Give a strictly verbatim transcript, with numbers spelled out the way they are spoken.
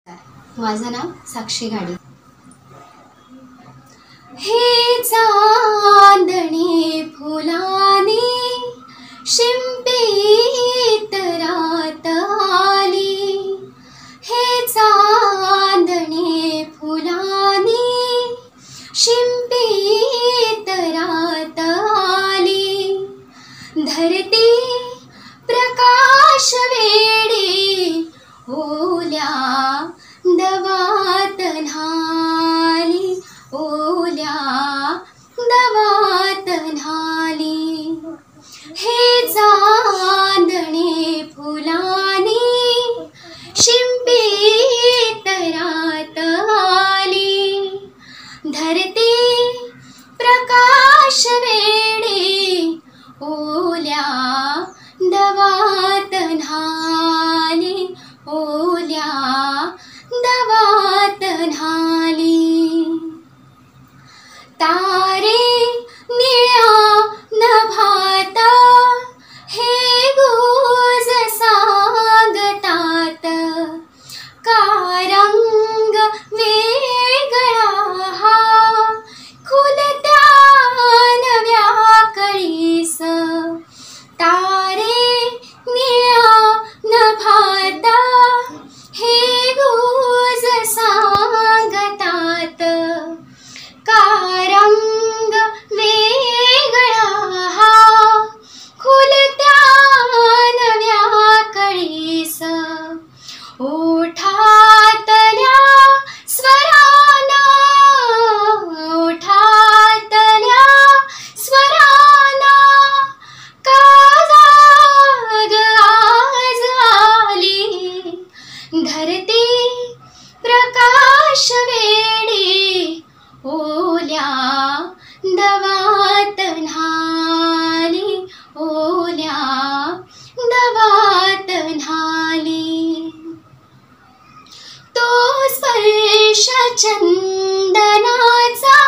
माझं नाव साक्षी घाडी. हे चांदणे फुलाने शिंपीत रात आली, हे चांदणे फुलाने शिंपीत रात आली, धरती प्रकाश वेडी ओल्या दवात न्हाली, ओल्या दवात न्हाली. हे चांदणे फुलाने शिंपीत रात आली, धरती प्रकाश वेडी ओल्या दवात न्हाली, ओल्या दवात न्हाली. तारे निळ्या नभात हे गुज सांगतात, का रंग वेगळा हा खुलत्या नव्या कळीस. तारे निळ्या नभात हे गुज सांगतात, का रंग वेगळा हा खुलत्या नव्या कळीस. ओठातल्या स्वराना, ओठातल्या स्वराना का जाग आज आली, धरती प्रकाश वेडी ओल्या दवात न्हाली, ओल्या दवात न्हाली. तो स्पर्श चंदनाचा